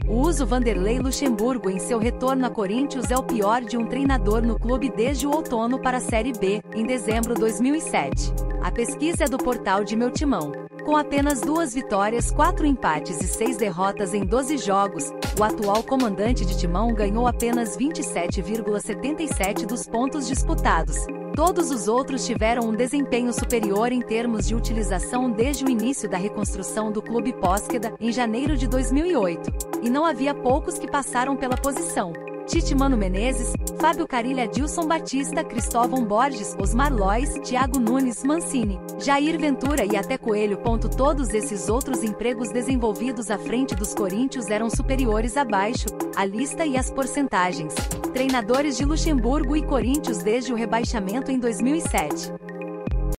O uso Vanderlei Luxemburgo em seu retorno a Corinthians é o pior de um treinador no clube desde o outono para a Série B, em dezembro de 2007. A pesquisa é do portal de Meu Timão. Com apenas 2 vitórias, 4 empates e 6 derrotas em 12 jogos, o atual comandante de Timão ganhou apenas 27,77% dos pontos disputados. Todos os outros tiveram um desempenho superior em termos de utilização desde o início da reconstrução do clube Pósqueda, em janeiro de 2008. E não havia poucos que passaram pela posição. Tite, Mano Menezes, Fábio Carille, Adilson Batista, Cristóvão Borges, Osmar Lois, Thiago Nunes, Mancini, Jair Ventura e até Coelho. Todos esses outros empregos desenvolvidos à frente dos Corinthians eram superiores abaixo, a lista e as porcentagens. Treinadores de Luxemburgo e Corinthians desde o rebaixamento em 2007.